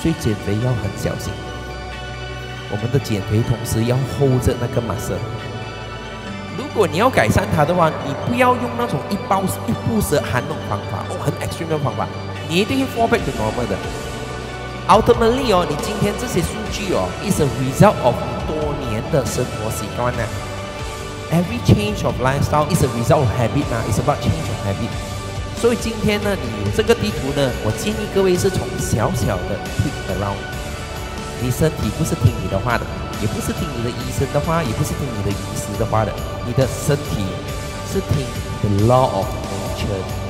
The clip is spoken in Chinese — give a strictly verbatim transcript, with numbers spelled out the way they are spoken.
所以减肥要很小心。我们的减肥同时要 hold 着那个 muscle。如果你要改善它的话，你不要用那种一包一步蛇含那种方法，哦，很 extreme 的方法，你一定会 fall back to normal 的。Ultimately 哦，你今天这些数据哦 ，is a result of 多年的生活习惯呢。Every change of lifestyle is a result of habit 嘛 ，is about change of habit。所以今天呢，你有这个地图呢，我建议各位是从小小的 tweak around。你身体不是听你的话的，也不是听你的医生的话，也不是听你的医师的话的，你的身体是听 the law of nature。